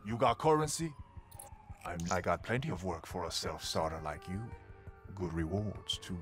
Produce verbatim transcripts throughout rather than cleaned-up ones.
You got currency? I'm, I got plenty of work for a self-starter like you. Good rewards, too.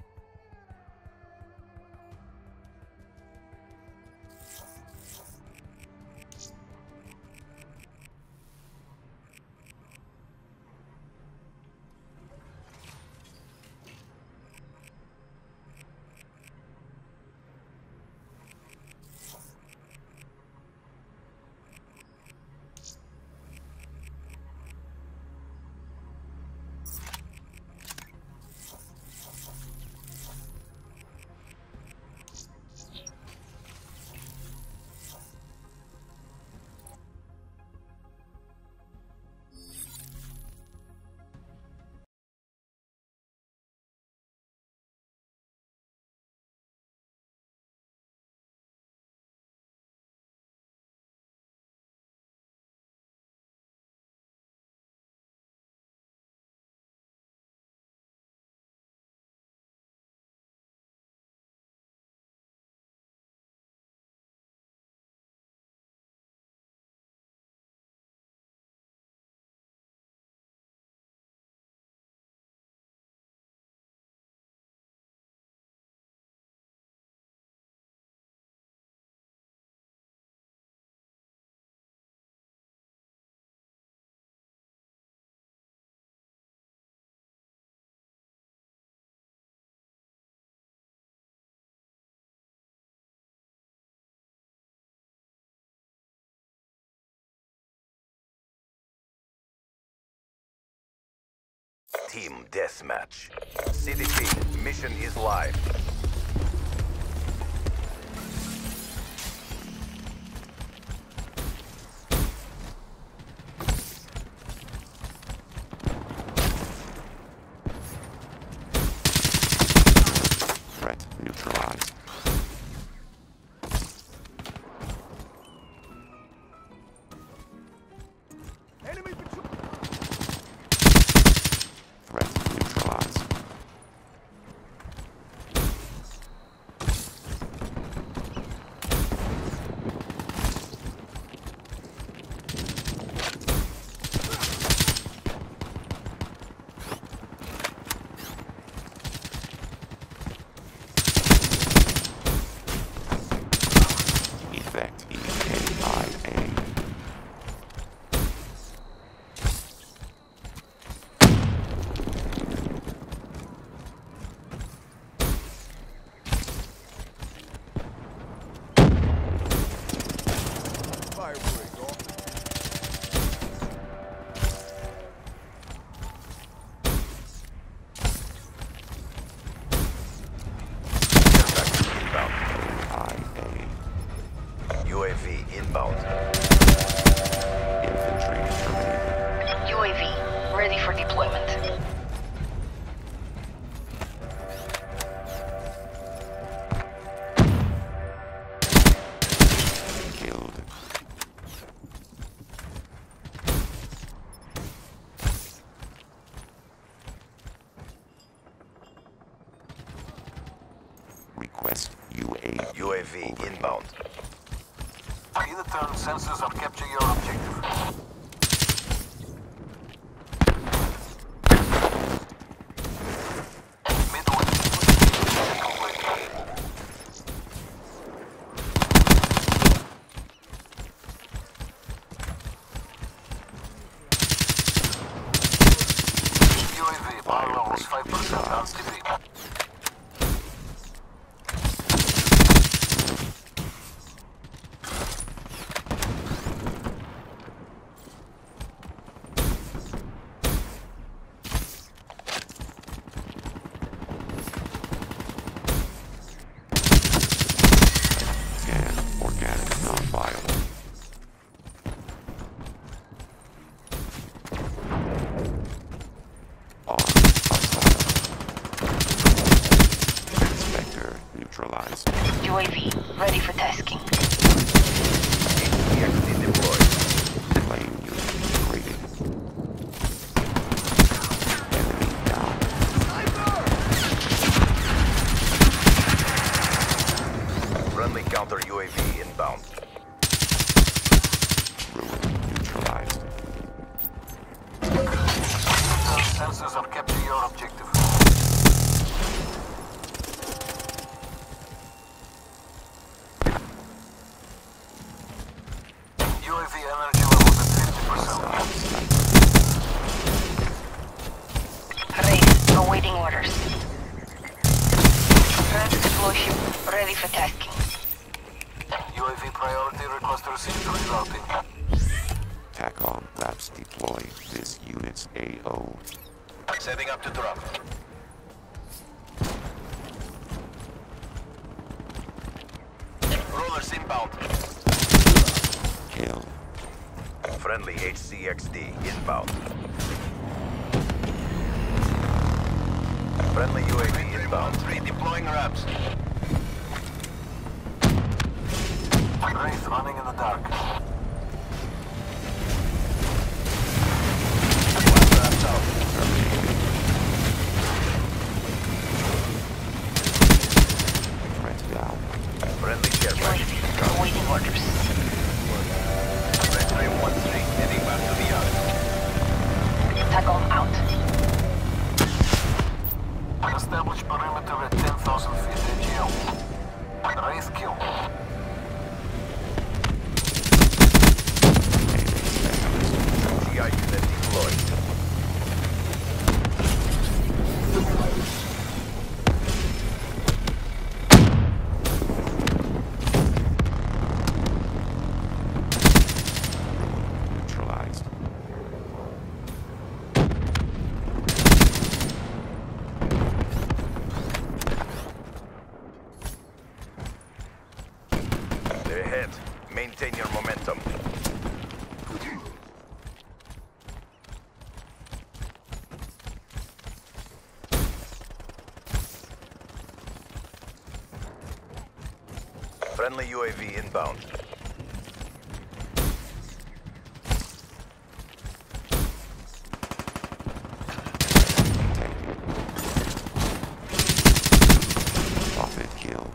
Team Deathmatch. C D P, mission is live. Threat neutralized. Enemy patrol! Threat neutralized. Effect E K I A. Fire break off. Inbound. I A. U A V inbound. Infantry terminated. U A V, ready for deployment. Killed. Request U A V. U A V overhead. inbound. In the turn, sensors are capture your objective. Midway. Complete. U A V power levels five percent on T V. Race, awaiting orders. Transit deploy ship, ready for tasking. U A V priority request received. Rerouting. TACOM Labs deploy this unit's A O. Setting up to drop. Rollers inbound. Kill. Friendly H C X D inbound. Friendly U A V inbound. Redeploying ramps. Wraith running in the dark. One ramps out. Threat down. Friendly care U A package. V, awaiting orders. Red three one three heading back to the yard. TACOM out. Establish perimeter at ten thousand feet A G L. Wraith kill. G I unit deployed. Neutralized. They're ahead. Maintain your momentum. Friendly U A V inbound. Profit kill.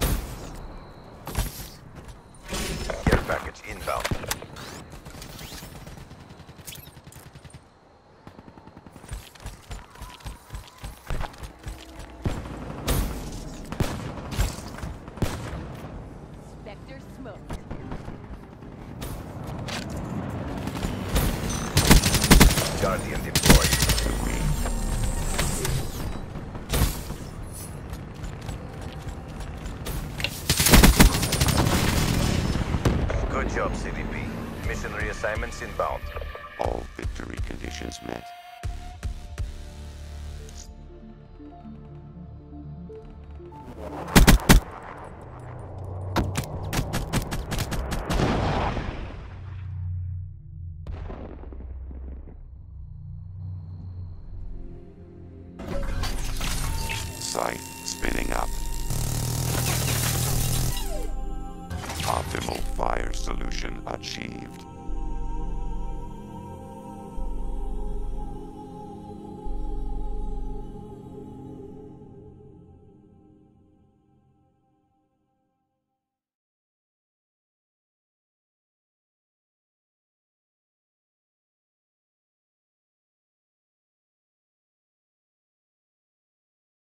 Care package inbound. Vector smoke. Guardian deployed. Good job, C D P. Mission reassignments inbound. All victory conditions met. Site spinning up. Optimal fire solution achieved.